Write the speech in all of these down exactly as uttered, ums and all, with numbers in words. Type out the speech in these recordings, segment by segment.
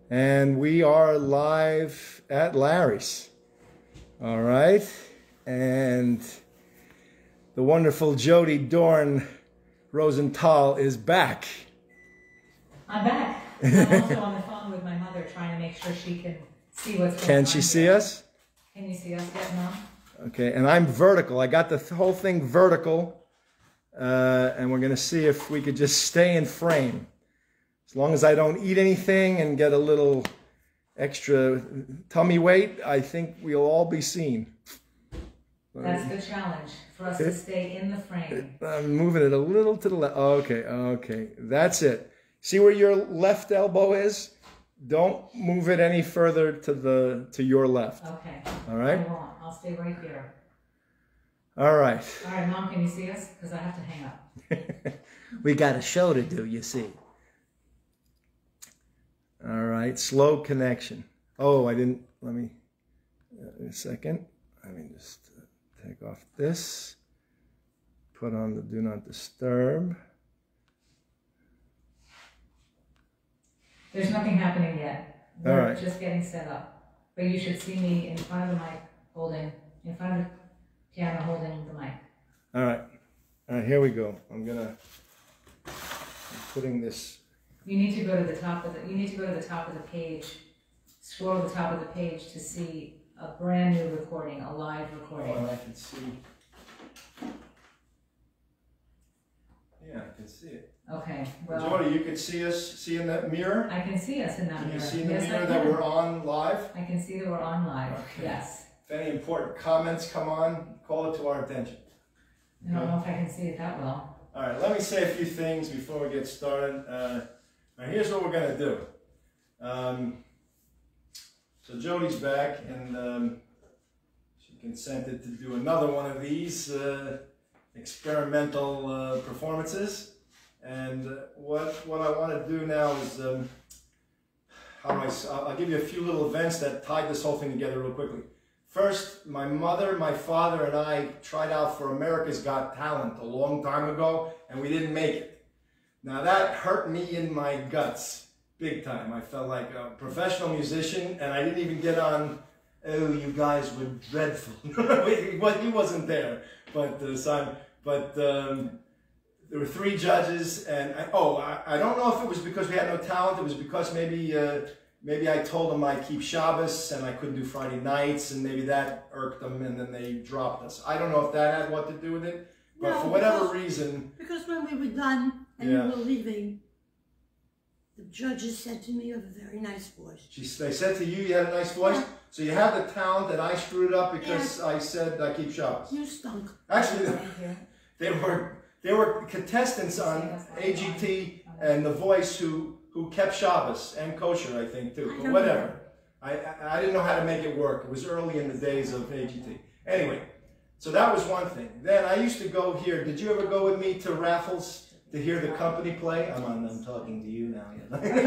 And we are live at Larry's. All right. And the wonderful Jodi Dorn Rozental is back. I'm back. I'm also on the phone with my mother trying to make sure she can see what's going on. Can she see us? Can you see us yet, Mom? Okay, and I'm vertical. I got the whole thing vertical. Uh, and we're going to see if we could just stay in frame. As long as I don't eat anything and get a little extra tummy weight, I think we'll all be seen. That's the challenge, for us to stay in the frame. I'm moving it a little to the left. Okay, okay. That's it. See where your left elbow is? Don't move it any further to the to your left. Okay. All right? I won't. I'll stay right here. All right. All right, Mom, can you see us? Because I have to hang up. We got a show to do, you see. All right, slow connection. Oh, I didn't, let me, uh, a second. Let me just uh, take off this. Put on the do not disturb. There's nothing happening yet. We're All right. just getting set up. But you should see me in front of the mic holding, in front of the piano holding the mic. All right. All right, here we go. I'm gonna, I'm putting this. You need to go to the top of the, you need to go to the top of the page, scroll to the top of the page to see a brand new recording, a live recording. Oh, and I can see. Yeah, I can see it. Okay, well. Jodi, you can see us, see in that mirror? I can see us in that Can mirror. you see in the Yes, mirror I that can. we're on live? I can see that we're on live, Okay. yes. If any important comments come on, call it to our attention. I don't know if I can see it that well. All right, let me say a few things before we get started. Uh, now here's what we're going to do. Um, so Jodi's back, and um, she consented to do another one of these uh, experimental uh, performances. And uh, what what I want to do now is, um, how do I? I'll give you a few little events that tied this whole thing together real quickly. First, my mother, my father, and I tried out for America's Got Talent a long time ago, and we didn't make it. Now that hurt me in my guts, big time. I felt like a professional musician, and I didn't even get on, oh, you guys were dreadful. Well, he wasn't there, but, uh, so but um, there were three judges, and, I, oh, I, I don't know if it was because we had no talent, it was because maybe, uh, maybe I told them I keep Shabbos, and I couldn't do Friday nights, and maybe that irked them, and then they dropped us. I don't know if that had what to do with it, but no, for whatever because, reason... Because when we were done, and Yeah. we were leaving, the judges said to me, you have a very nice voice. She, they said to you, you had a nice voice? Yeah. So you have the talent that I screwed up because Yeah. I said I keep Shabbos. You stunk. Actually, they were they were contestants on A G T and The Voice who, who kept Shabbos and kosher, I think, too. I But don't whatever. know. I, I, I didn't know how to make it work. It was early in the days of A G T. Anyway, so that was one thing. Then I used to go here. Did you ever go with me to raffles? To hear the company play? I'm on, I'm talking to you now.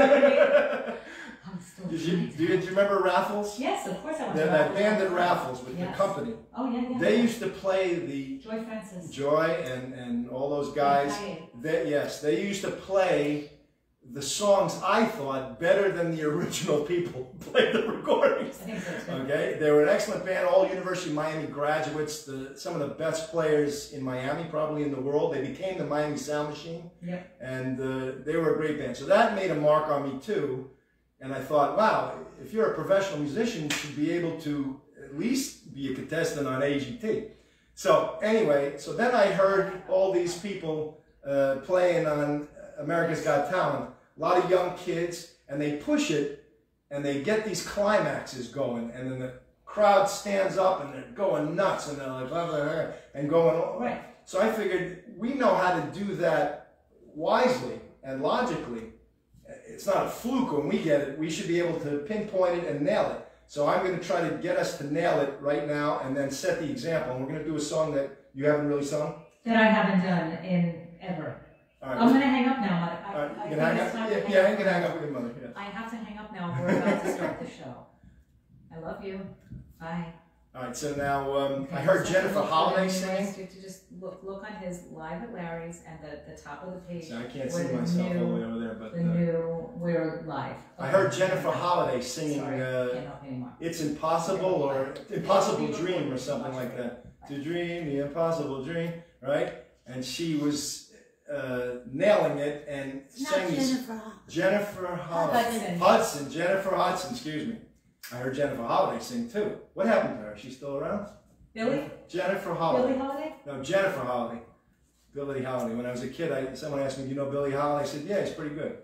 Yeah. I'm still did, you, do you, do you remember Raffles? Yes, of course I want That, to. that band at Raffles with Yes. the company. Oh, yeah, yeah. They used to play the Joy Francis. Joy and, and all those guys. They, yes, they used to play the songs, I thought, better than the original people who played the recordings. I think so too. Okay, they were an excellent band, all University of Miami graduates, the, some of the best players in Miami, probably in the world. They became the Miami Sound Machine, Yep. and uh, they were a great band. So that made a mark on me too, and I thought, wow, if you're a professional musician, you should be able to at least be a contestant on A G T. So anyway, so then I heard all these people uh, playing on America's Got Talent, a lot of young kids, and they push it, and they get these climaxes going, and then the crowd stands up, and they're going nuts, and they're like, blah, blah, blah, and going all right. So I figured, we know how to do that wisely and logically. It's not a fluke when we get it. We should be able to pinpoint it and nail it. So I'm going to try to get us to nail it right now, and then set the example. And we're going to do a song that you haven't really sung. That I haven't done in ever. All right. I'm going to hang up now, Mother. I, All right, I you can think hang it's up. time Yeah, to hang yeah, up. you can hang up with your mother. Yeah. I have to hang up now. We're about to start the show. I love you. Bye. All right, so now um, I heard Jennifer Holiday singing. To, to just look, look on his Live at Larry's and the, the top of the page. So I can't where see the myself new- all the way over there, but The uh, new, we're live. I heard Jennifer Holiday singing Sorry, uh, can't help you anymore. "It's Impossible" or "Impossible Dream" or something like that. To dream the impossible dream, right? And she was uh, nailing it and Not sang these- Jennifer Holiday. Jennifer Holiday. Hudson. Hudson, Jennifer Hudson, excuse me. I heard Jennifer Holiday sing too. What happened to her? Is she still around? Billy? Jennifer Holiday. Billy Holiday? No, Jennifer Holiday. Billie Holiday. When I was a kid, I, someone asked me, do you know Billie Holiday? I said, yeah, it's pretty good.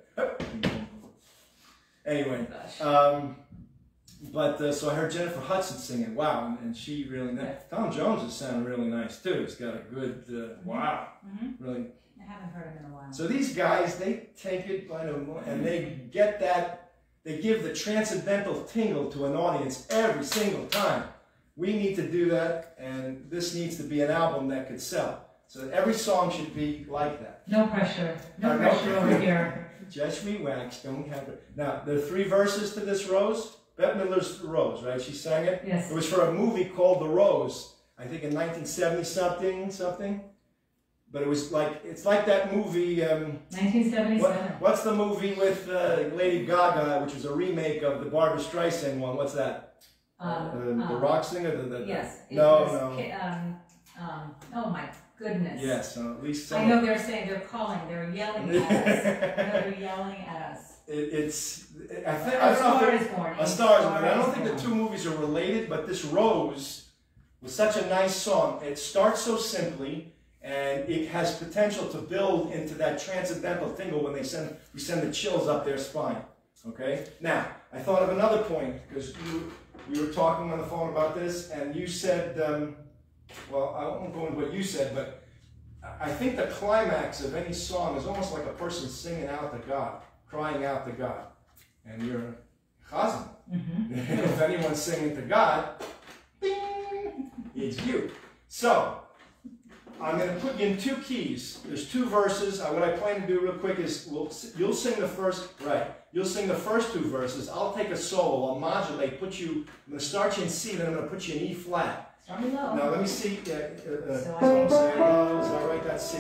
Anyway, Gosh. um, but uh, so I heard Jennifer Hudson singing. Wow, and, and she really nice. Tom Jones is sounding really nice too. He's got a good, uh, wow, Mm-hmm. really. I haven't heard him in a while. So these guys, they take it by the and they get that, they give the transcendental tingle to an audience every single time. We need to do that, and this needs to be an album that could sell. So every song should be like that. No pressure. No Uh, no. pressure over here. Just relax, don't have it. Now, there are three verses to this Rose. Bette Midler's Rose, right? She sang it. Yes. It was for a movie called The Rose, I think in nineteen seventy something, something. But it was like, it's like that movie, um, nineteen seventy-seven. what, what's the movie with uh, Lady Gaga, which was a remake of the Barbra Streisand one? What's that? Um, uh, the um, rock singer? The, the, Yes. it No, was no. ki- Um, um, oh my goodness. Yes, so at least some. I know they're saying, they're calling, they're yelling at us. I know they're yelling at us. It, it's, I think, A I don't know Star if is Born. it, A Star is Born. I is don't think the Born. two movies are related, but this Rose was such a nice song. It starts so simply, and it has potential to build into that transcendental tingle when they send, we send the chills up their spine. Okay? Now, I thought of another point, because you, you were talking on the phone about this, and you said, um, well, I won't go into what you said, but I think the climax of any song is almost like a person singing out to God, crying out to God. And you're chazan. Mm-hmm. If anyone's singing to God, ding, it's you. So, I'm going to put you in two keys. There's two verses. Uh, what I plan to do real quick is we'll, you'll sing the first, right, you'll sing the first two verses. I'll take a solo, I'll modulate, put you, I'm going to start you in C, then I'm going to put you in E flat. Start me low. Now let me see, uh, uh, uh, So I so I'm can- saying, uh, is that right, that's C.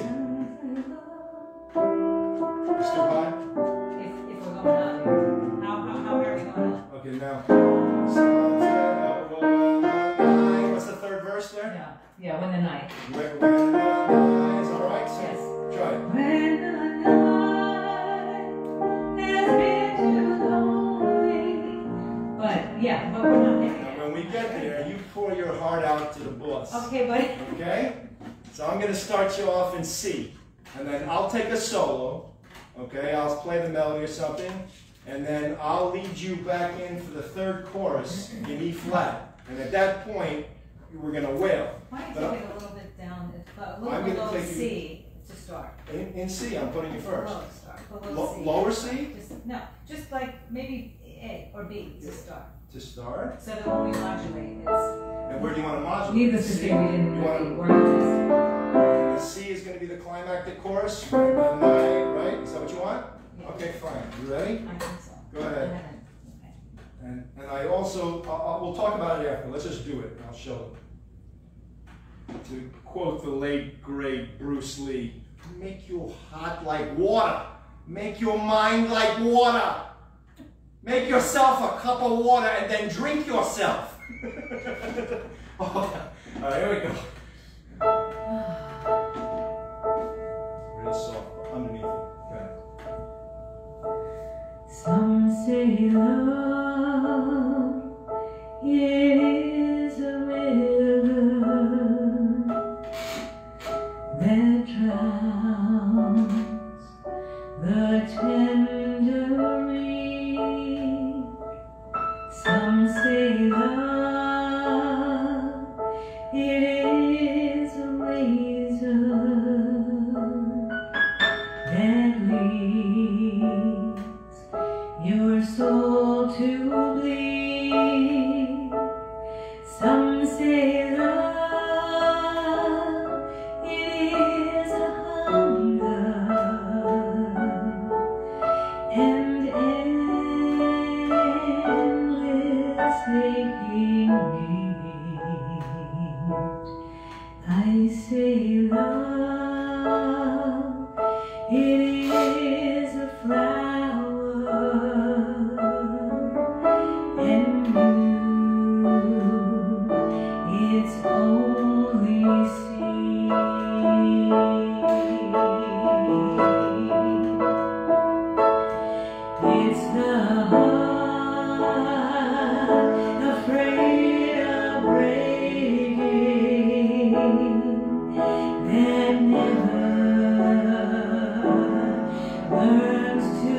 It's too high? If, if we're going up, how, how, how are we going up? Okay, now. What's the third verse there? Yeah, yeah, when the night. When, when the night is all right, so Yes. try it. When the night has been too lonely. But, yeah, but we're not there Now, yet. when we get there, you pour your heart out to the boss. Okay, buddy. Okay? So I'm going to start you off in C. And then I'll take a solo. Okay? I'll play the melody or something. And then I'll lead you back in for the third chorus in E flat. And at that point, we're going to wail. Why don't you But take it a little bit down, a little I'm gonna below take you- C to start. In, in C, I'm putting you first. Below start, below Lo- C. lower C? Just, no, just like maybe A or B to start. To start. So that when we modulate, it's, And where do you want to modulate? needless to C? say, we didn't You want really to, work on the C is going to be the climactic chorus. Right? Right? Is that what you want? Yeah. Okay, fine. You ready? this. I think so. Go ahead. Okay. And, and I also, I'll, I'll- we'll talk about it after. Let's just do it, and I'll show it. To quote the late, great Bruce Lee, make your heart like water. Make your mind like water. Make yourself a cup of water and then drink yourself. Oh, all right, here we go. Real soft, underneath it. Go ahead. Some say love is a river that drowns the tender reed. Some say love it is a razor that leaves your soul to bleed. Some say love it is a hunger and endless aching need. It's the heart afraid of breaking that never learns to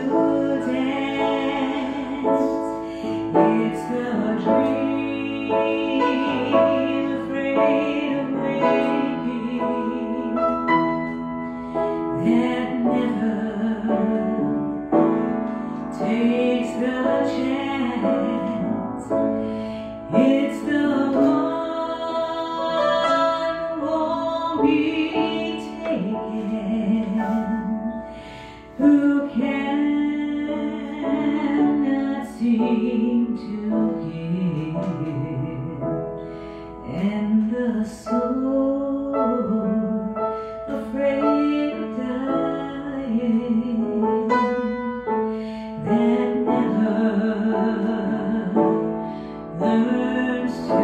dance. It's the dream afraid of waking that never takes the chance. It's the one who won't be taken, who cannot seem to give, and the soul afraid of dying that never learns to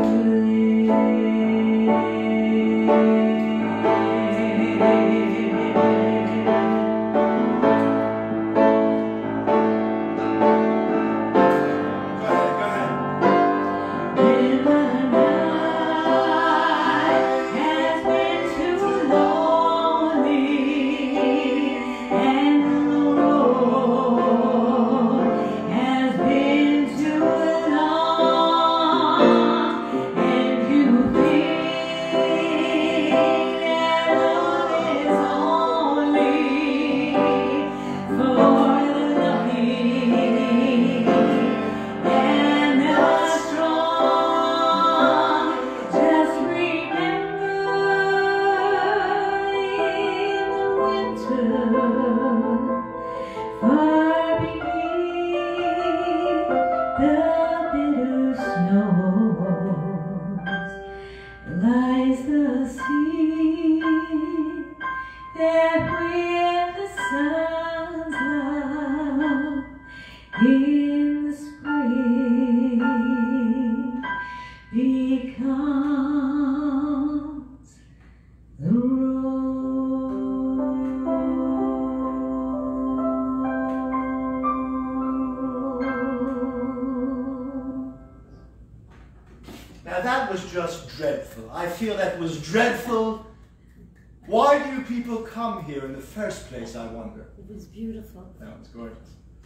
Now that was just dreadful. I feel that was dreadful. Why do you people come here in the first place, I wonder? It was beautiful. That was gorgeous.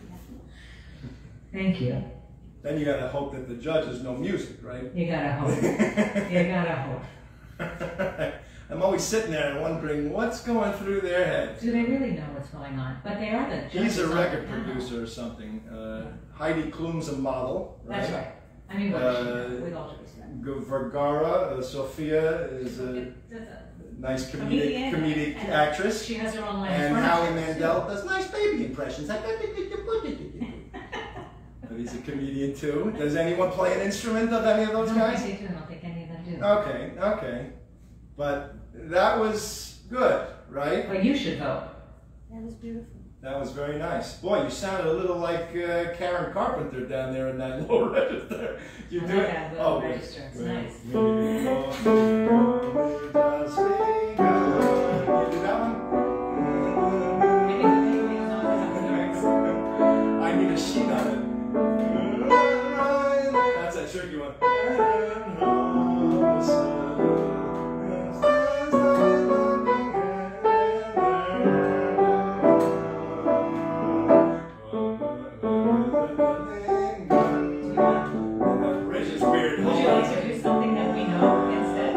Thank you. Then you gotta hope that the judges know music, right? You gotta hope. You gotta hope. I'm always sitting there and wondering what's going through their heads. Do they really know what's going on? But they are the judges. He's a on record the panel. producer or something. Uh, Heidi Klum's a model, right? That's right. I mean, what Uh, is she now? With all due respect. Go- Vergara, uh, Sophia is a That's a nice comedic, comedian, comedic and actress. She has her own line of And furniture. Howie Mandel does nice baby impressions. But he's a comedian too. Does anyone play an instrument of any of those No, I guys? think they do. I don't think any of them do. Okay, okay. But that was good, right? But you should vote. That was beautiful. That was very nice. Boy, you sounded a little like uh, Karen Carpenter down there in that low register. You I do like it? that little Oh, wait. register. It's Wait. nice. You do that one? Maybe the big thing's on the lyrics. I need a sheet on it. That's a tricky one. That bridge is weird. Would you like to do something that we know instead?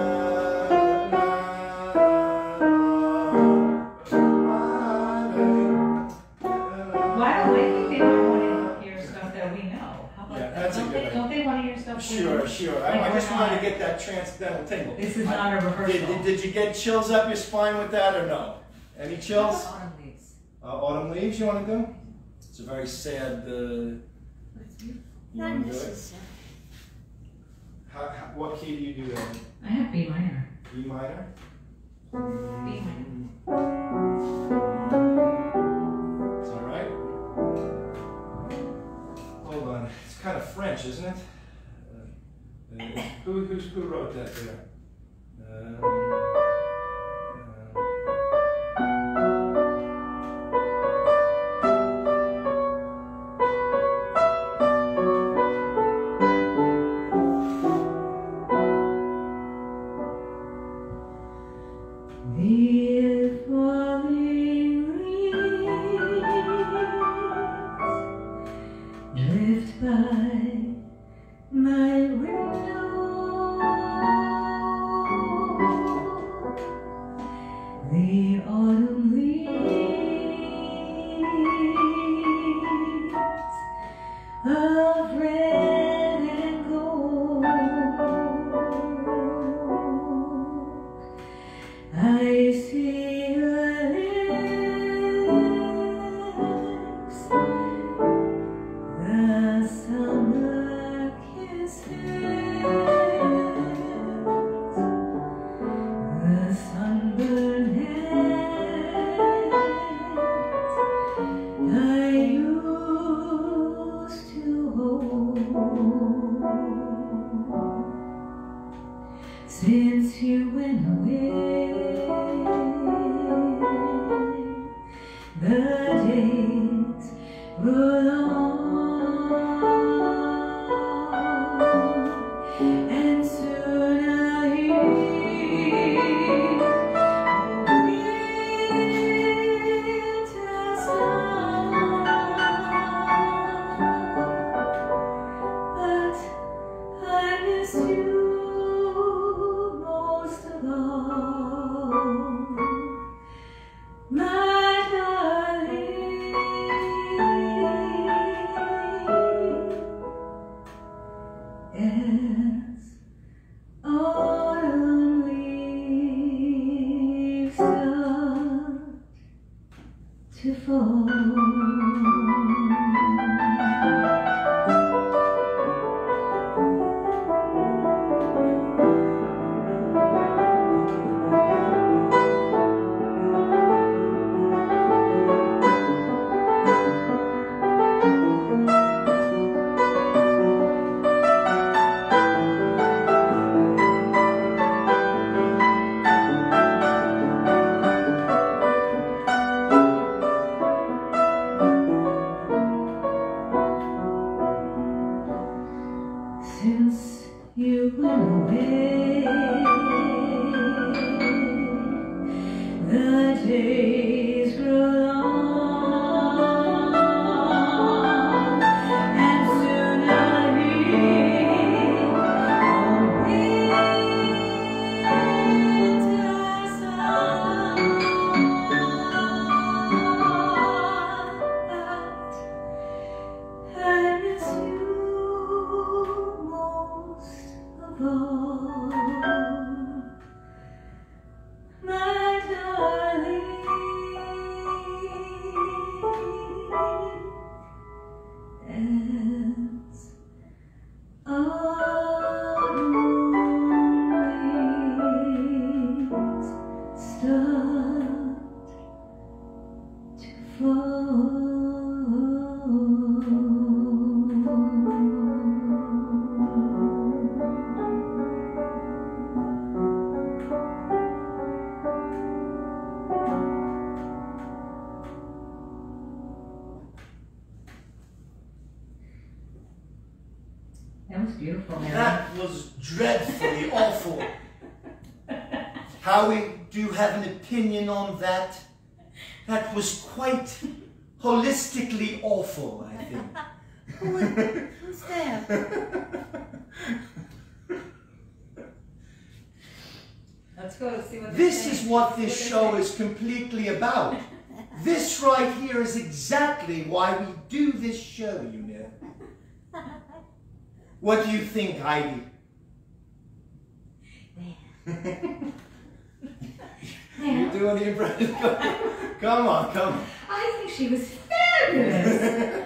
Why do I think they might want to hear stuff that we know? How about Yeah, that? that's a Don't good they, idea. don't they want to hear stuff we know? Sure, sure. I, I just wanted to get that transcendental tingle. This is I- not a rehearsal. Did, did, did you get chills up your spine with that or no? Any chills? Autumn leaves. Uh, autumn leaves you want to do? It's a very sad. Uh, you Not want to do it? necessary. How, how, what key do you do that? I have B minor. in? E minor? B minor. It's all right. Hold on. It's kind of French, isn't it? Uh, uh, who, who's, who wrote that there? Um, uh, by my window. The autumn leaves of red and gold. I see her lips, the summer kisses, the sunburned hands I used to hold. Since you went away, the days grow long, and soon I'll hear a winter song. But I miss you most of all, my darling. As autumn leaves start to fall. Since you went away, the days grow long, and soon I'll hear a winter song. But I miss you most of all, my darling. As autumn leaves start to fall. That was beautiful, man. That was dreadfully awful. Howie, do you have an opinion on that? That was quite holistically awful, I think. Who, who's there? Let's go see what This they're is saying. what this What show they're is completely about. This right here is exactly why we do this show, you know. What do you think, Heidi? You're doing the impression. Come on, come on. I think she was fabulous.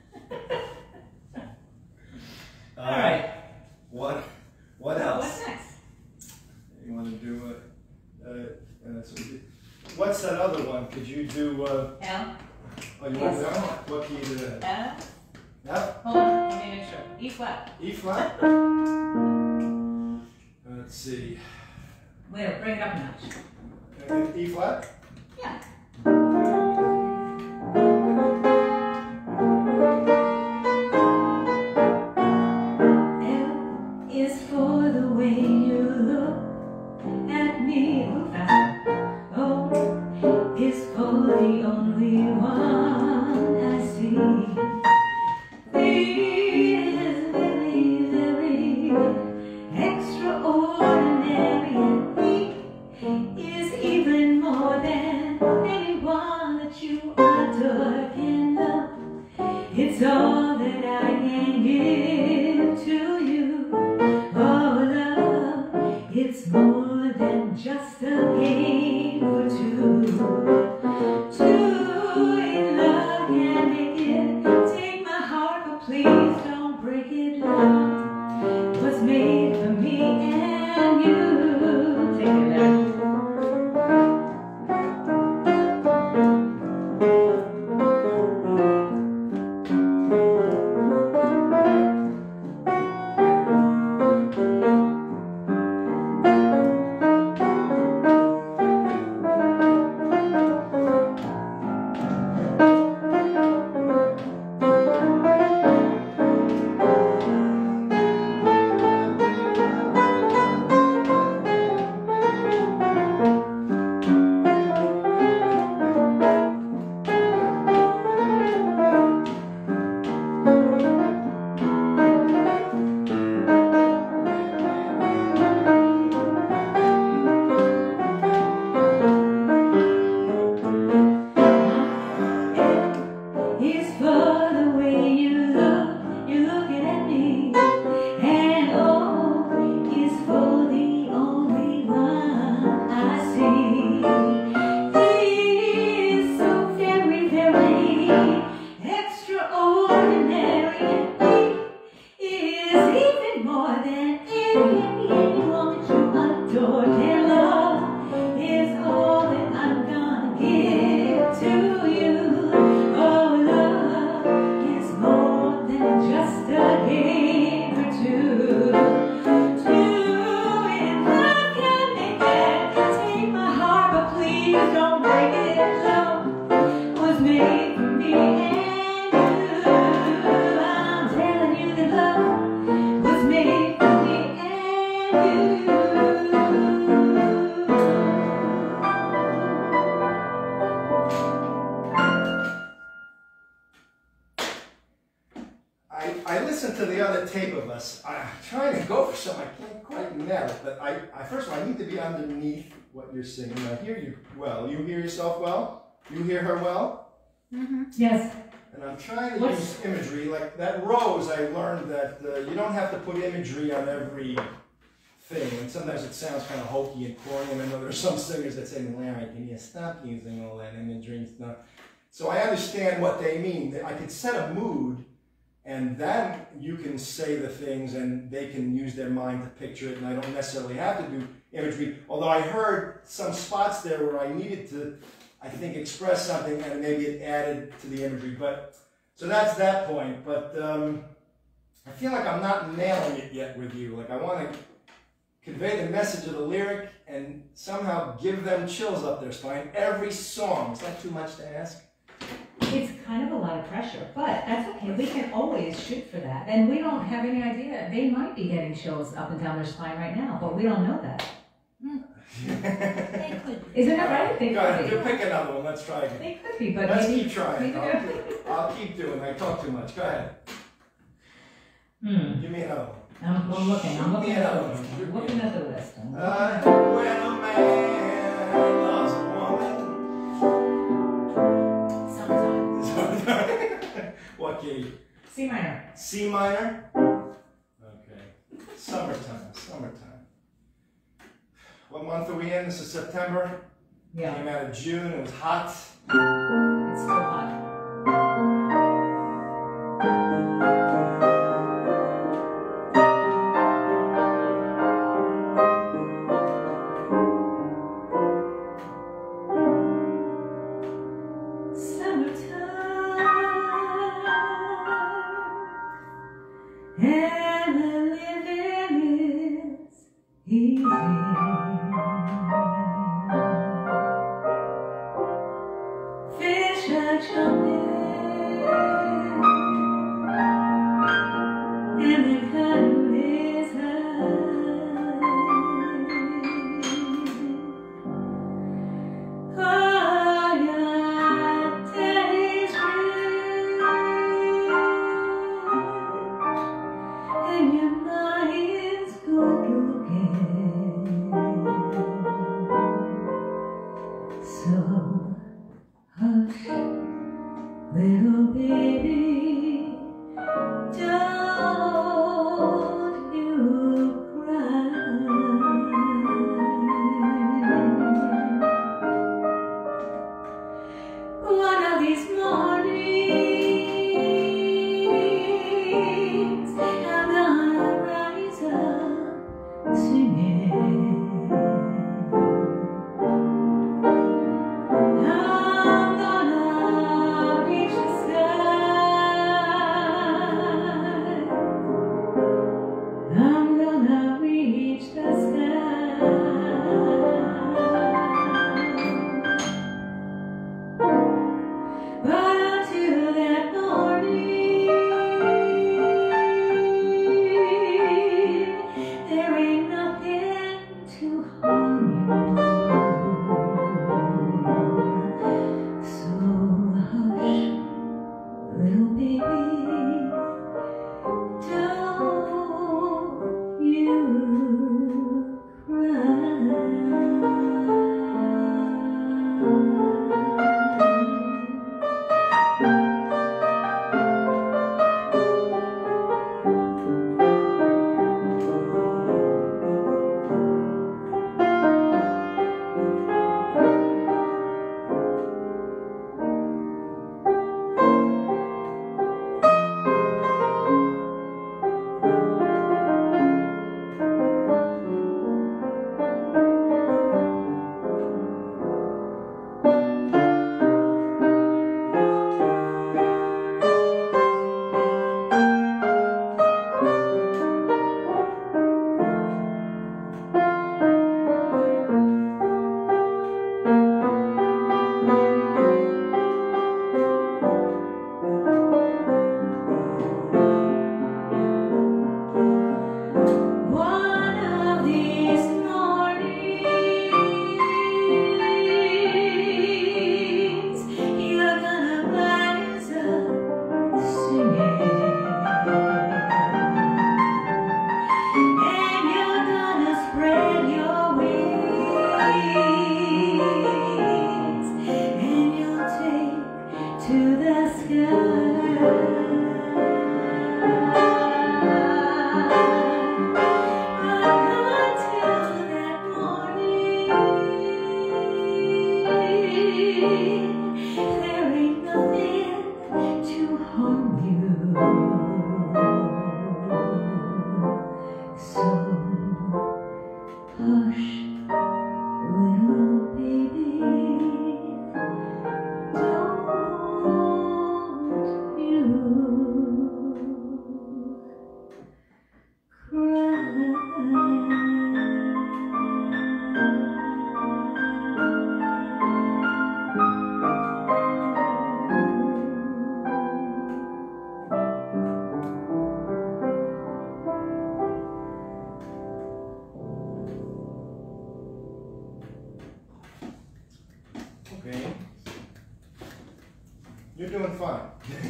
Uh, All right. What? What So else? what's next? You want to do uh, uh, uh, so you- what's that other one? Could you do? Uh, L. oh, you want that one? What key is that? L. Yep. Hold on. Let me make sure. E flat. E flat. Let's see. Wait, bring it up a notch. Uh, E flat. Yeah. L is for the way you look at me. Look fast. O is for the only one I see. V please don't break it. Love was made for me and you. Take it there. Tape of us. I'm trying to go for something. I can't quite nail it, but I, I first of all, I need to be underneath what you're singing. I hear you well. You hear yourself well? You hear her well? Mm-hmm. Yes. And I'm trying to What's... use imagery. Like that rose, I learned that uh, you don't have to put imagery on every thing. And sometimes it sounds kind of hokey and corny. And I know there's some singers that say, Larry, can you stop using all that imagery and stuff? So I understand what they mean. I could set a mood, and then you can say the things and they can use their mind to picture it, and I don't necessarily have to do imagery. Although I heard some spots there where I needed to, I think, express something and maybe it added to the imagery. But so that's that point. But um, I feel like I'm not nailing it yet with you. Like I want to convey the message of the lyric and somehow give them chills up their spine every song. Is that too much to ask? It's kind of a lot of pressure, but that's okay. We can always shoot for that. And we don't have any idea. They might be getting chills up and down their spine right now, but we don't know that. Mm. They could be. Isn't that right? They Go could ahead, be. you pick another one. Let's try again. They could be, but Let's maybe, keep trying. maybe I'll, I'll keep doing. I talk too much. Go ahead. Hmm. Give me another one. I'm, I'm looking. I'm looking Yeah, at the no, list. no, I'm no. looking at the list. I'm looking Uh, at the list. when a man loves a woman. Summertime. What key? C minor. C minor? Okay. Summertime. Summertime. What month are we in? This is September. Yeah. Came out of June. It was hot. It's still hot.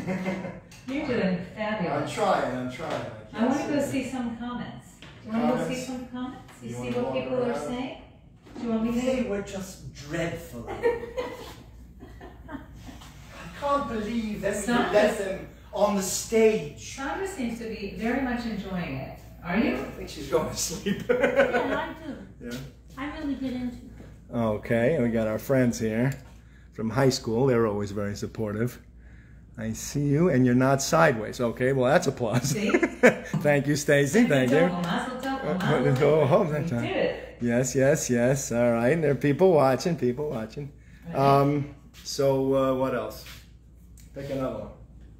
You're doing I'm fabulous. trying, I'm trying. I can't want to go see. see some comments. Do you want to go see Comments? some comments? You, You see wanna what walk people are around? saying? Do you want me to They see? were just dreadful. I can't believe that we Sandra- let them on the stage. Sandra seems to be very much enjoying it. Are you? I think she's going to sleep. Yeah, I do. Yeah. I really get into it. Okay, and we got our friends here from high school. They're always very supportive. I see you, and you're not sideways. Okay, well that's a plus. See? Thank you, Stacy. Thank you. Uh, go home that We time. did it. Yes, yes, yes. All right, and there are people watching. People watching. Um. So uh, what else? Pick another one.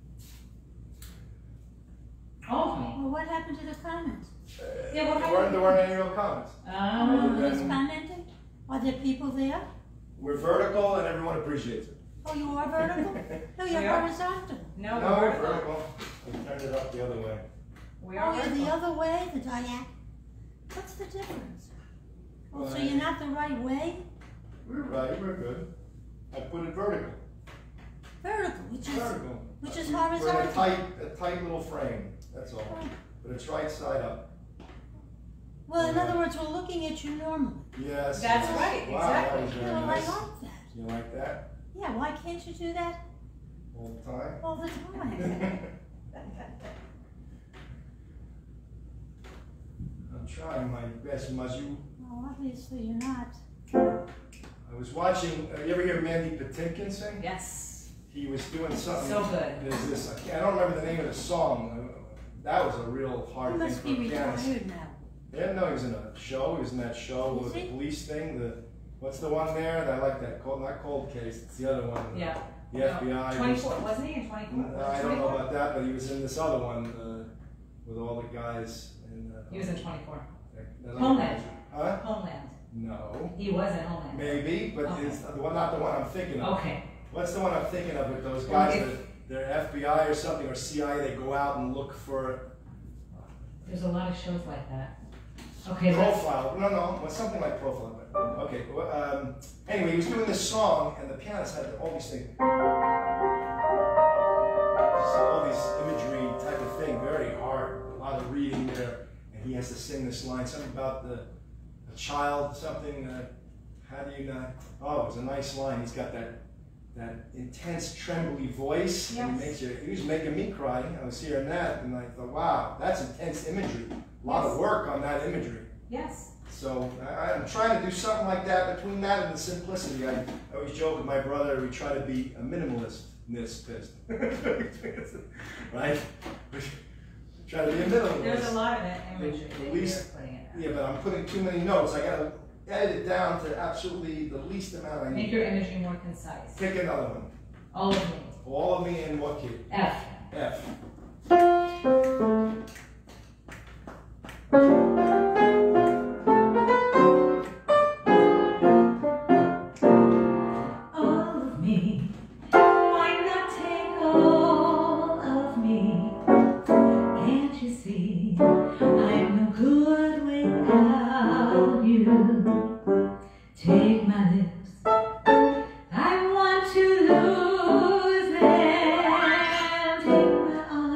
Oh. Well, what happened to the comments? Yeah, what There weren't, there weren't any real comments. Um, Nobody's commenting? Are there people there? We're vertical, and everyone appreciates it. Oh, you are vertical? No, you're We are. horizontal. no, No, we're we're vertical. vertical. We turned it up the other way. We are Oh, you're the vertical. other way, the diagonal. What's the difference? Oh, so Well, you're not the right way? We're right. We're good. I put it vertical. Vertical, which is Vertical. which is We're in a horizontal. tight, a tight little frame. That's all. But it's right side up. Well, in other words, we're looking at you normally. Yes. That's yes. right, Wow, exactly. that was very Well, I nice. like that. You like that Yeah, why can't you do that all the time? all the time? I'm trying my best, Mazu. Well, obviously you're not. I was watching. Uh, you ever hear Mandy Patinkin sing? Yes. He was doing something. So good. There's this. I, can't, I don't remember the name of the song. Uh, That was a real hard You thing must for be a pianist. retired now. Yeah, no, he was in a show. He was in that show Was with the he? police thing. The what's the one there? I like that. Cold, not Cold Case. It's the other one. Yeah. The F B I. twenty-four, wasn't he in twenty-four? I don't know about that, but he was in this other one uh, with all the guys. In, uh, He was in twenty-four. that other Homeland. guy. Huh? Homeland. No. He was in Homeland. Maybe, but Okay. it's the one, not the one I'm thinking of. Okay. What's the one I'm thinking of with those Well, guys if- that they're F B I or something or C I A? They go out and look for There's a lot of shows like that. Okay, let's, profile. No, no, well, something like profile. But, okay. Well, um, anyway, he was doing this song, and the pianist had all these things. Just all these imagery type of thing, very hard. A lot of reading there, and he has to sing this line, something about the a child, something. Uh, how do you not? Oh, it's a nice line. He's got that that intense, trembly voice. And Yes. he makes you. He was making me cry. I was hearing that, and I thought, wow, that's intense imagery. A lot Yes. of work on that imagery. yes. So I, I'm trying to do something like that between that and the simplicity. I, I always joke with my brother, we try to be a minimalist. Right? We try to be a minimalist. There's a lot of it imagery At that least- you're putting in. Yeah, but I'm putting too many notes. I gotta edit it down to absolutely the least amount I Make need. your imagery more concise. Pick another one. All of me. All of me in what key? F. F. All of me. Why not take all of me? Can't you see? I'm no good without you. Take my lips. I want to lose them. Take my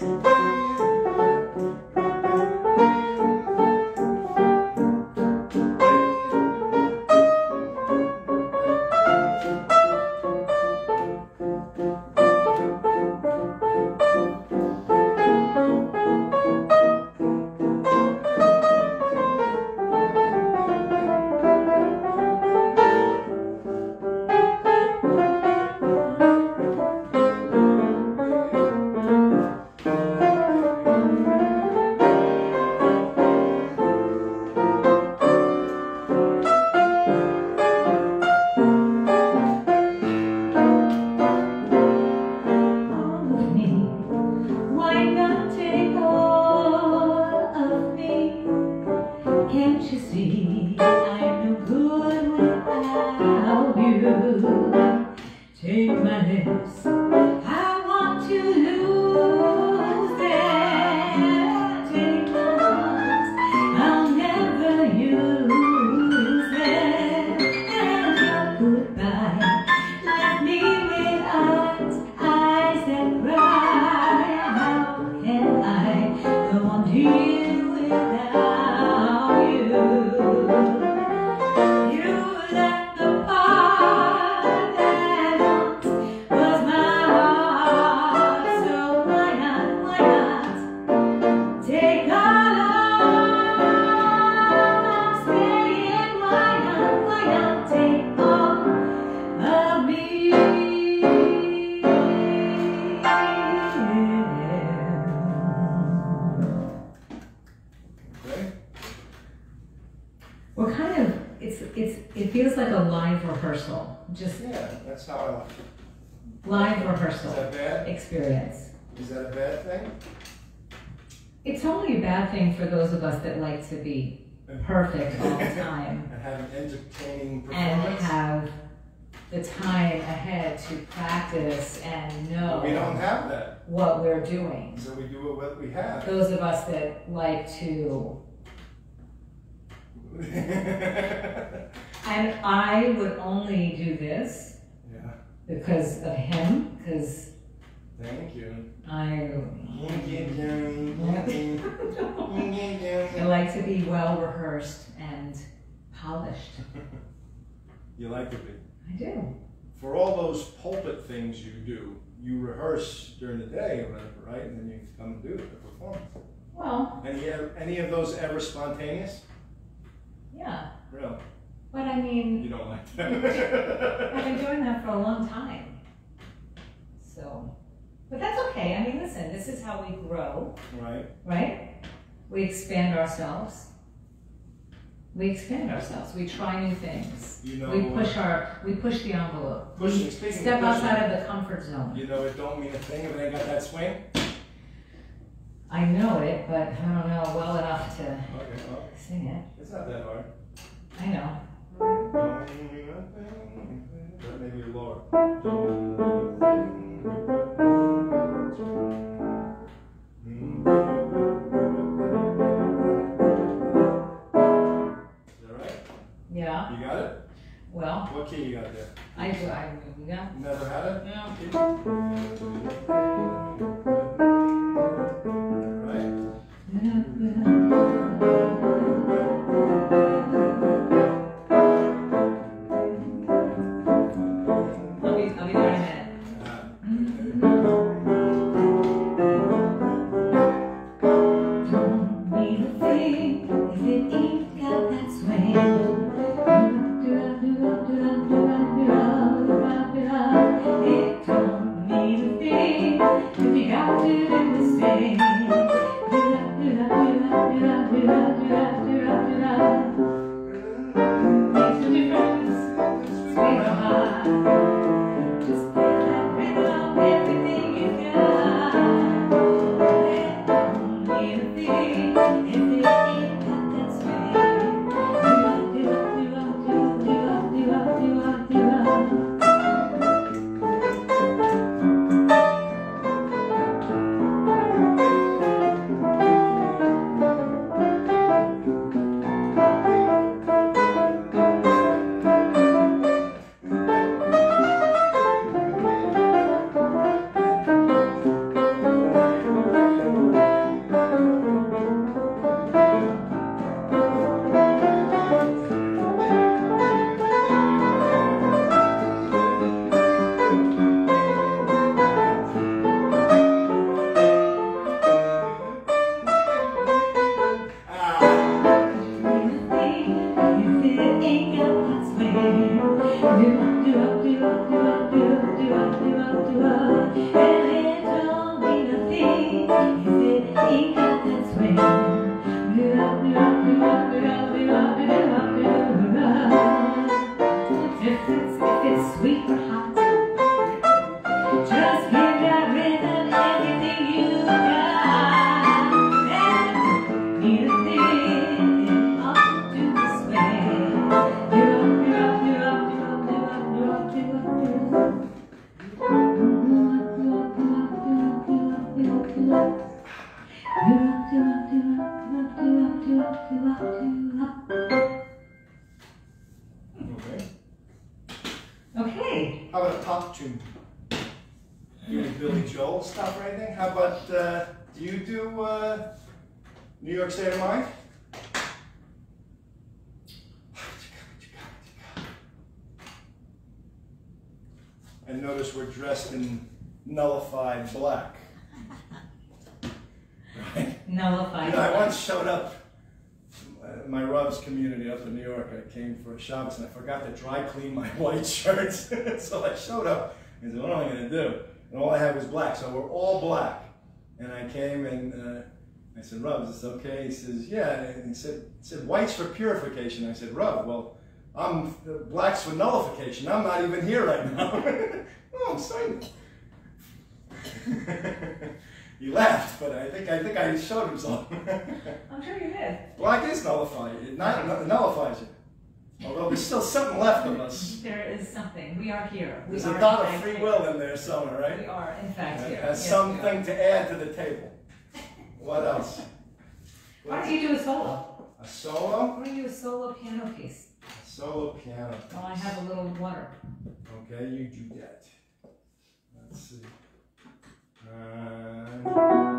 We're kind of, it's, it's, it feels like a live rehearsal, just Yeah, that's how I like it. live Is rehearsal that bad? experience. Is that a bad thing? It's only a bad thing for those of us that like to be perfect all the time And have an entertaining and performance? have the time ahead to practice and know We don't have that, what we're doing. so we do what we have. Those of us that like to, and I would only do this Yeah, because of him, because thank you. I, Thank you, Jerry. Thank you. Thank you, Jerry. I like to be well rehearsed and polished. You like to be. I do. For all those pulpit things you do, you rehearse during the day or whatever, right? And then you come and do the performance. Well, Any, any of those ever spontaneous? yeah, Really? but I mean, You don't like I've that? been doing that for a long time. So, but that's okay. I mean, listen, this is how we grow, Right? right? We expand ourselves. We expand ourselves. We try new things. You know, We push our, we push the envelope. Pushing, We speaking step of pushing, outside of the comfort zone. you know it don't mean a thing if it ain't got that swing? I know it, but I don't know well enough to Okay, well, sing it. it's not that hard. I know. That may be lower. Is that right? Yeah. You got it? Well, What key you got there? I do. I yeah. Never had it? Yeah. Right? I'll be, I'll be there in a minute. Don't mean a thing if it ain't got that swing. It don't mean a thing if you got to do the same. Makes a difference, sweetheart. Just get that rhythm, everything you got. It don't mean a thing if it ain't got that swing. Do up, do up, do up, do up, do up, do up, do up, do up. costume. You any Billy Joel stuff or anything? How about, uh, do you do uh, New York State of Mind? I notice we're dressed in nullified black. Right? Nullified. You know, I once showed up in my Rubs community up in New York. I came for a Shabbos and I forgot to dry clean my white shirts. So I showed up and said, what am I going to do? And all I had was black. So we're all black. And I came and uh, I said, Rubs, is this okay? He says, yeah. And he said, he said, white's for purification. I said, Rub, well, I'm black's for nullification. I'm not even here right now. Oh, I'm sorry. He laughed, but I think I think I showed him something. I'm sure you did. Black is nullified. It, not, it nullifies it. Although there's still something left of us. There is something. We are here. We There's are a dot in of fact free here. will in there somewhere, right? We are, in fact, It here. has Yes, something we to add to the table. What else? are. Why don't you do a solo? A solo? Why don't you do a solo piano piece? A solo piano. While I have a little water. Okay, you do that. Let's see. Uh,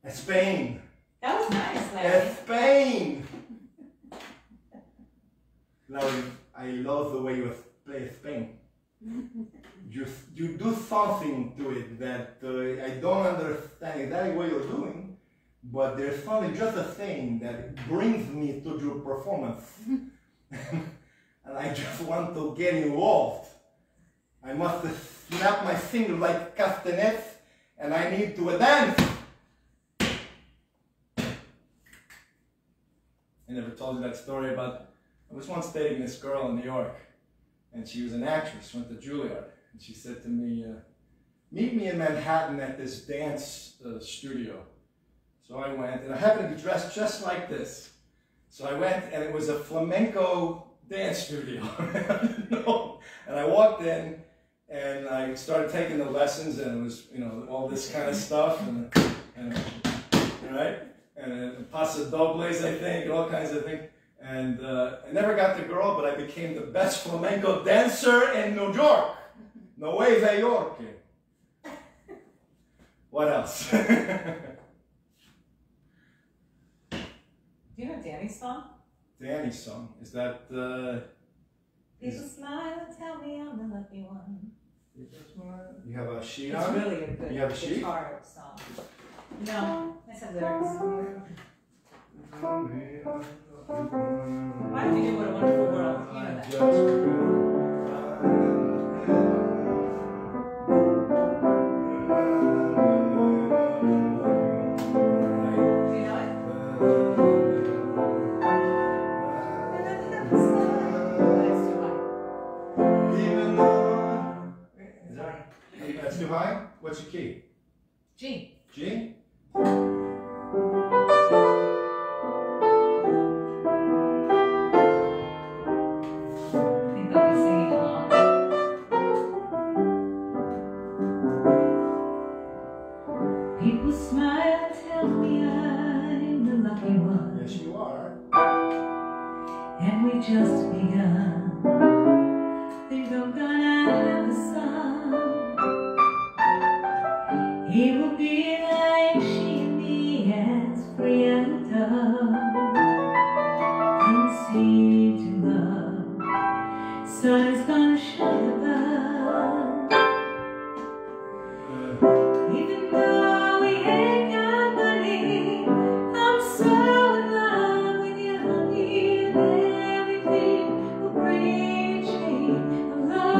Spain. That was nice, Larry. Spain. Larry, I love the way you play Spain. You, you do something to it that uh, I don't understand exactly what you're doing, but there's something, just a thing that brings me to your performance. And I just want to get involved. I must snap my fingers like castanets, and I need to dance. I never told you that story about, I was once dating this girl in New York, and she was an actress, went to Juilliard, and she said to me, uh, meet me in Manhattan at this dance uh, studio. So I went, and I happened to be dressed just like this. So I went, and it was a flamenco dance studio. And I walked in, and I started taking the lessons, and it was, you know, all this kind of stuff, and, and right? And uh, Paso Dobles, I think, and all kinds of things. And uh, I never got the girl, but I became the best flamenco dancer in New York. Nueva York. What else? Do you know Danny's song? Danny's song. Is that... Uh, People smile and tell me I'm the lucky one. you have a sheet It's on it? really a good You have a sheet? guitar song. No, I said lyrics. Why don't you do What a Wonderful World? You know that. Do you know it? That's too high. That's too high? What's your key? G. G? People smile and tell me I'm the lucky one. Yes, you are. And we just begun. Think I'm gonna have a son. He will be like she and me, as free as a dove, conceived in love. Sun is gonna shine above. Even though we ain't got money, I'm so in love with you, honey, and everything will bring a chain of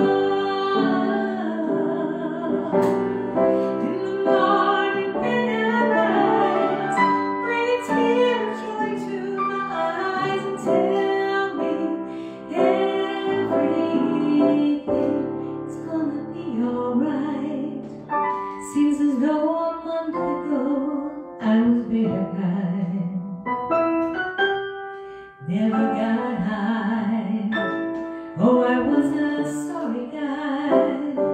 love. In the morning when I rise, bring a tear of joy to my eyes and tell me everything is gonna be alright. Seems as though a month ago I was bitter kind, never got high. Oh, I was a sorry guy.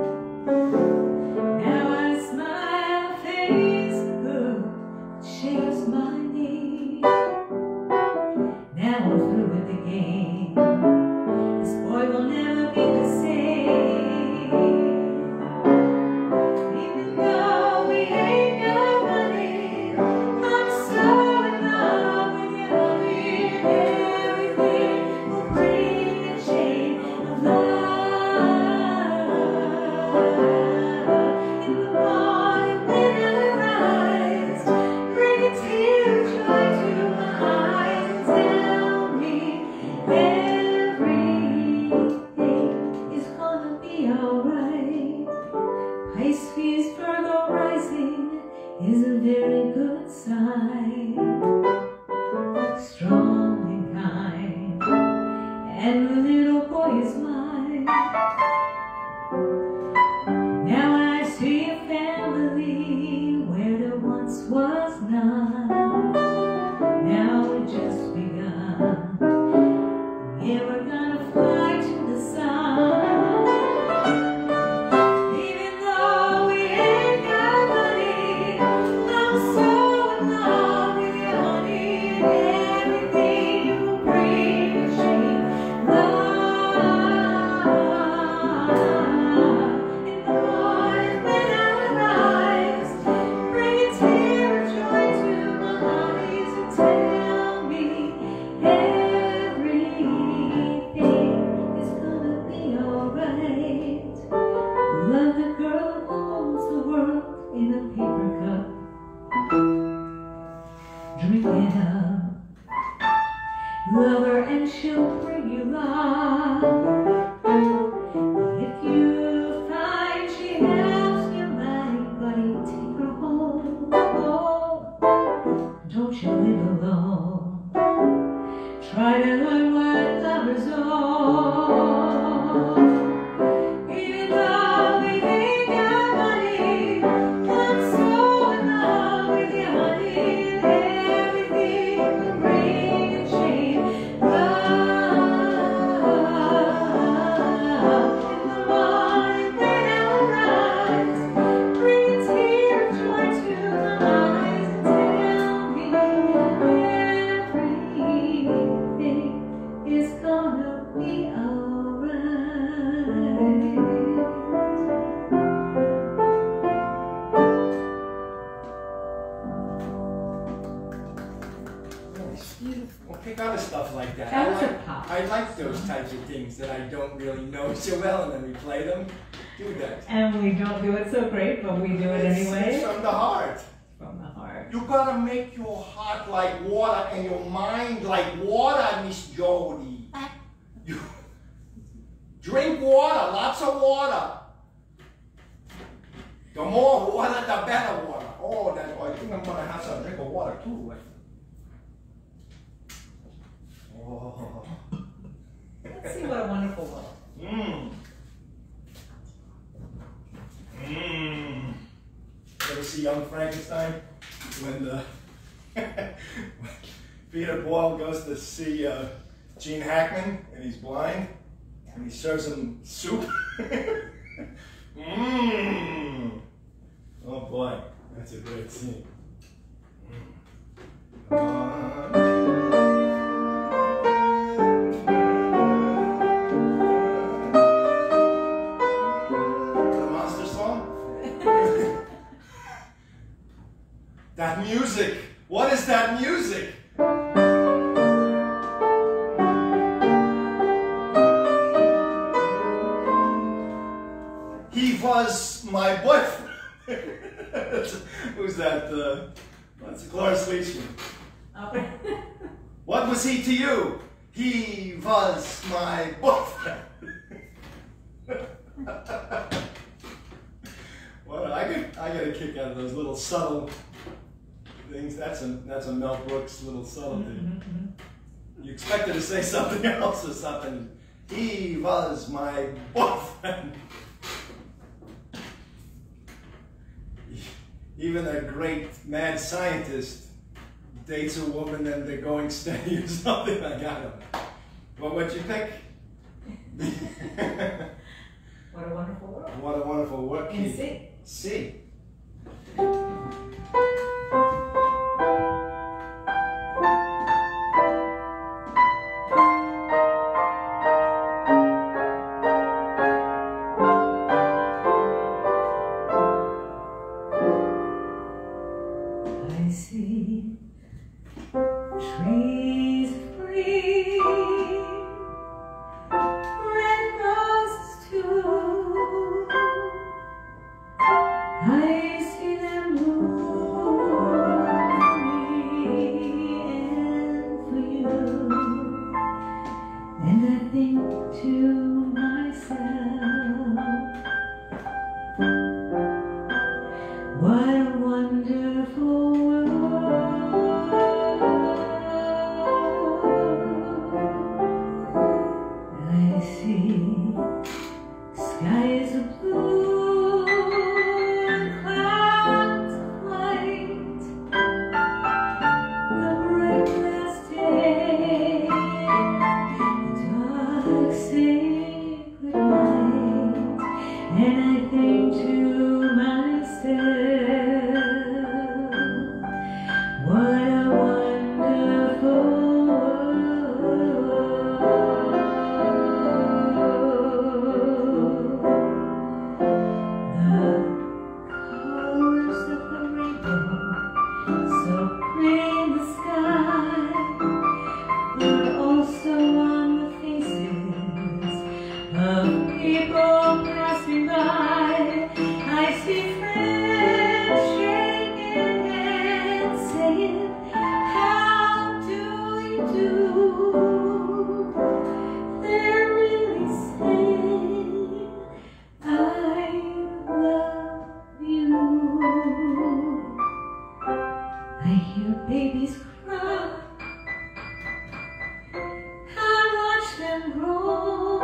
Now I smile, face good, shapes my knee. Now I'm through with the game. This boy will never be the same. Even though we ain't got money, I'm so in love with you, honey, and everything will bring a chain of love. In the morning when I rise, bring a tear of joy to my eyes and tell me everything is gonna be alright. Pisces, Virgo rising is a very good sign. Strong and kind, and the little boy is mine. Now I see a family where there once was none. Now we've just begun. Yeah, we're gonna fly to the sun. Even though we ain't got money, I'm so in love with you, honey, and everything will bring a chain of love. In the morning when I rise, bring a tear of joy to Drink it up, love her and she'll bring you love. If you find she has your mind, buddy, take her home. Oh, don't you live alone. Try to learn what lovers are. Even though we ain't got money, I'm so in love with you, honey. Everything will bring and change. Love in the morning when I rise, bring a tear of joy to my eyes and tell me everything is gonna be alright. Beautiful. Well, pick other stuff like that. That I was a like, pop. I like those types of things that I don't really know so well, and then we play them. Do that. And we don't do it so great, but we do it It's- anyway. It's from the heart. From the heart. You gotta make your heart like water and your mind like water, Miss Jodi. You drink water, lots of water. The more water, the better water. Oh, that, I think I'm gonna have some drink of water too. Oh. Let's see what a wonderful world. Mmm. Mmm. Ever see Young Frankenstein? When the Peter Boyle goes to see uh, Gene Hackman and he's blind and he serves him soup. Mmm. Oh boy, that's a great scene. Mm. That music! What is that music? He was my boyfriend. Who's that? Uh, that's Cloris Leachman. Okay. What was he to you? He was my boyfriend. Well, I get I get a kick out of those little subtle things. That's a that's a Mel Brooks little subtlety. Mm-hmm. You expected to say something else or something. He was my boyfriend. Even a great mad scientist dates a woman and they're going steady or something. I got him. But what'd you pick? What a wonderful world. What a wonderful work. In C. C. I see trees of green, red roses too. I see them bloom for me and for you, and I think to myself, what a wonderful world. I see skies of blue and clouds of white, the bright glass day, the dark sacred night, and I think to myself, what a wonderful world. The colors of the rainbow, so pretty in the sky, are also on the faces of people passing by. I see friends shaking hands. I hear babies cry, I watch them grow.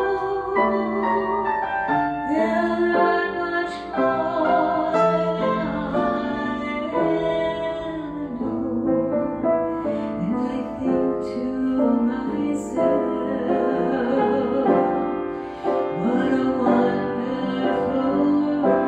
They'll learn much more than I ever knew. And I think to myself, what a wonderful world.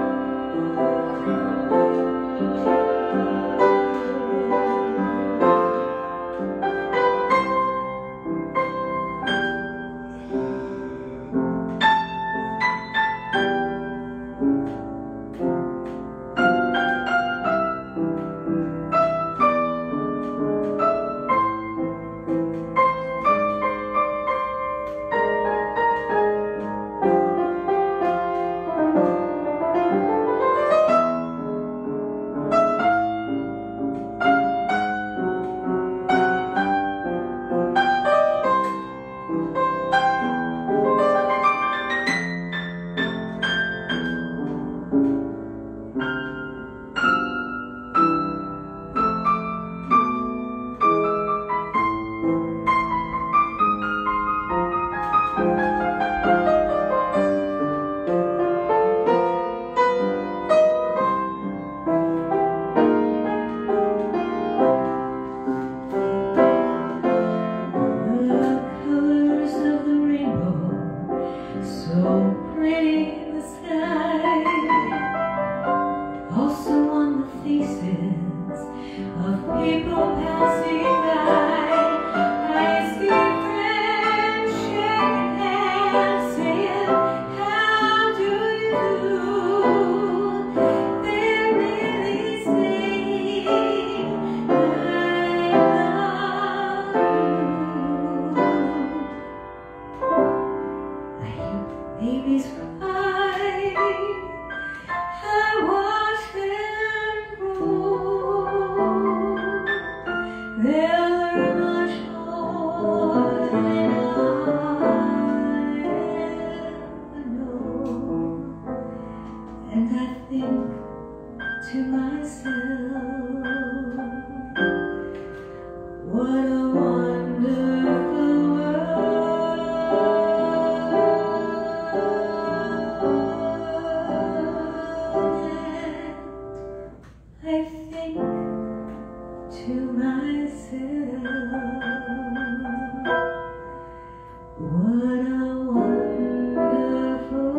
Babies cry, I watch them grow. They'll learn much more than I ever know. And I think to myself, what a wonderful I think to myself, what a wonderful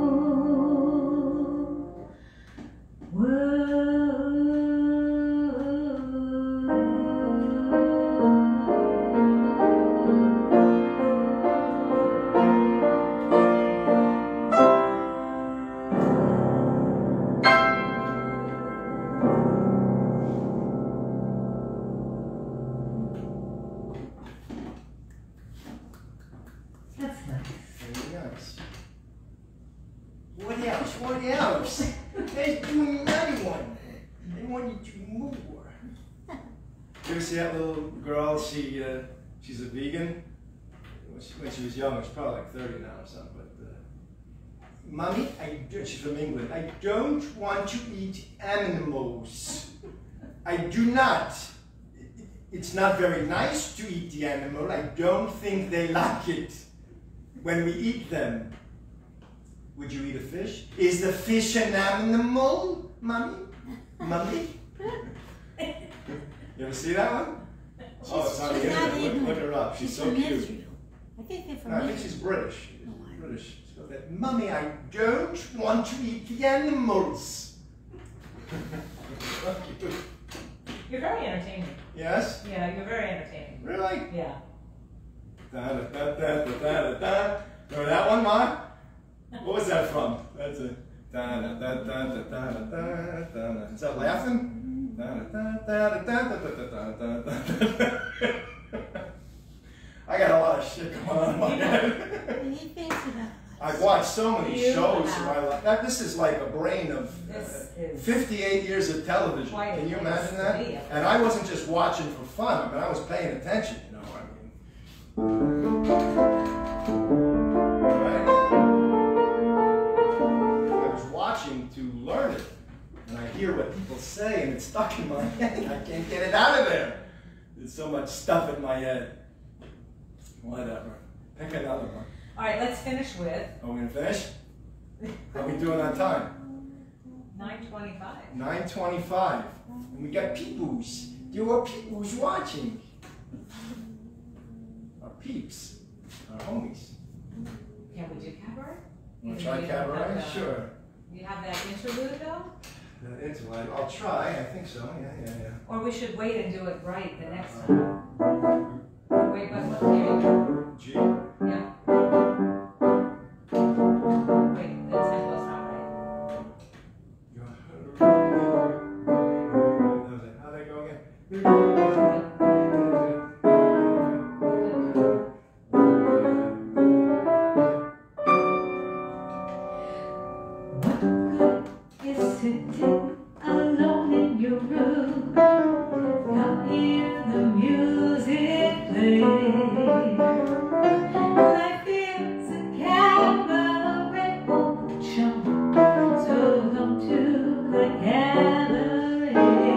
That's nice. Very nice. What else? What else? There's doing another one. They want you to more. You ever see that little girl? She uh, she's a vegan. When she, when she was young, she's probably like thirty now or something. But uh, Mommy, I do, she's from England. I don't want to eat animals. I do not. It's not very nice to eat the animal. I don't think they like it when we eat them. Would you eat a fish? Is the fish an animal, Mommy? Mommy? You ever see that one? Oh, it's on the she's not internet. Look, even- look her up. She's, She's so from cute. Israel. I think they're from No, I think Israel. she's British. Oh, I- British. She's got that. Mommy, I don't want to eat the animals. You're very entertaining. Yes? Yeah, you're very entertaining. Really? Yeah. Da, da, da, da, da, da, da. Remember that one, Ma? What was that from? That's a. Da, da, da, da, da, da, da, da, da. Is that laughing? Da, da, da, da, da, da, da, da, da, da. I got a lot of shit going on in my head. And he thinks about I've watched so many You shows in have. my life. That, this is like a brain of This uh, is fifty-eight years of television. quite a Can you place imagine to that? be. And I wasn't just watching for fun. I mean, I was paying attention. You know, I mean, right? I was watching to learn it, and I hear what people say and it's stuck in my head. I can't get it out of there. There's so much stuff in my head. Whatever. Pick another one. All right, let's finish with Are we gonna finish? How are we doing on time? nine twenty-five. nine twenty-five. And we got peepoos. There are peepoos watching. Our peeps. Our homies. Can we do cabaret? Wanna You try don't cabaret? have the- Sure. You have that interlude though? That is what I'll try. I think so. Yeah, yeah, yeah. Or we should wait and do it right the next time. Wait, but what? Here you go. G. Yeah. Wait, the tempo's not right. How'd that go again? Is sitting alone in your room, not hear the music play. Life is a cabaret, oh chum, so come to the cabaret.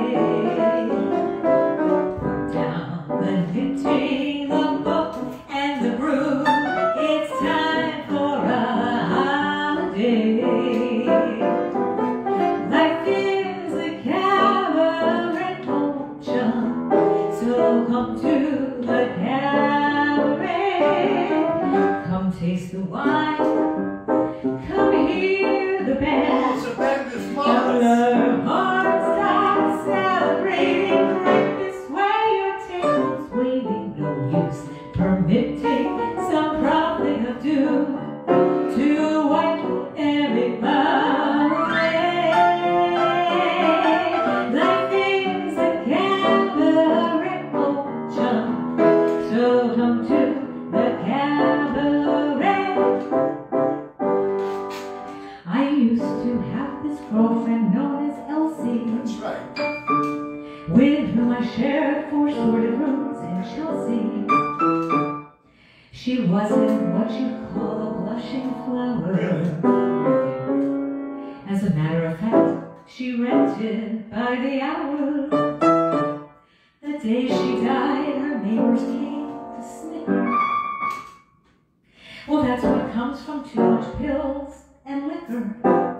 Put down the knitting, the book, and the brew. It's time for a holiday. Life is a cabaret, oh chum, so come to the cabaret. Come taste the wine, come hear the Oh, band. the band is Now marvelous. our hearts start celebrating. Right this way, your table's waiting. No use permitting some prophet of doom to wipe everybody away. Life is a cabaret, oh chum, so come to the cabaret. I used to have this girlfriend known as Elsie, That's right. with whom I shared four sordid rooms in Chelsea. She wasn't what you call a blushing flower. As a matter of fact, she rented by the hour. The day she died, her neighbors came to snicker. Well, that's what comes from too much pills and liquor.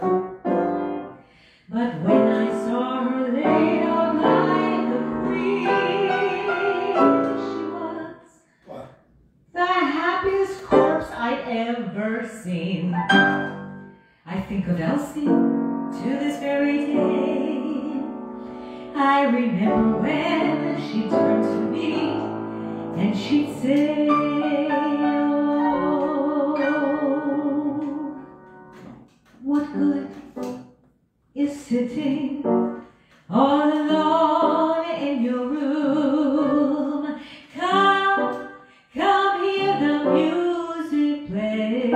But when I saw her laid on like a queen, she was What? the happiest corpse I'd ever seen. I think of Elsie to this very day. I remember when she turned to me and she'd say, oh, what good is sitting all alone in your room? Come, come hear the music play.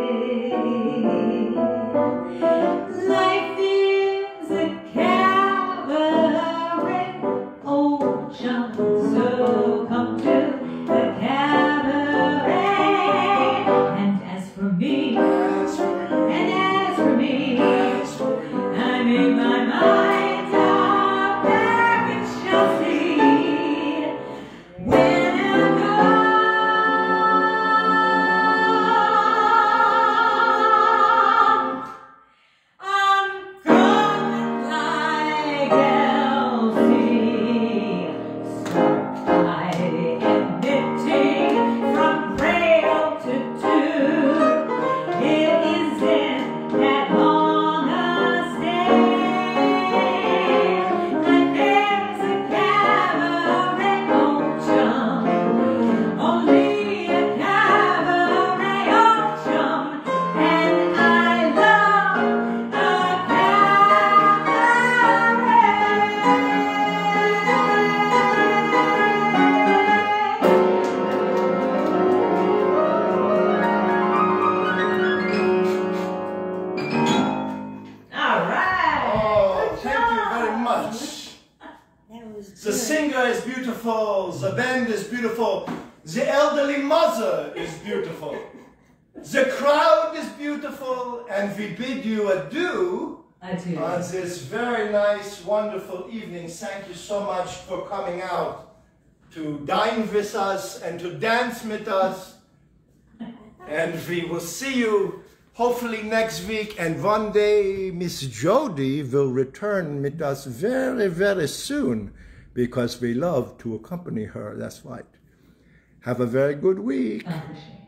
Life is a cabaret, oh chum, so come to the cabaret. And as for me, That's right. and as for me, That's right. I made my mind up there in Chelsea. When I'm gone, I'm coming like Elsie. Start by admitting from cradle to tomb. It isn't that long a stay. Life is a cabaret, oh chum, only a cabaret, oh chum, and I love a All right. Oh, thank you very much. That was The good. singer is beautiful. The band is beautiful. The elderly mother is beautiful. The crowd is beautiful. And we bid you adieu Adieu. on this very nice, wonderful evening. Thank you so much for coming out to dine with us and to dance with us. And we will see you hopefully next week. And one day Miss Jodi will return with us very, very soon because we love to accompany her. That's right. Have a very good week. Dankeschön.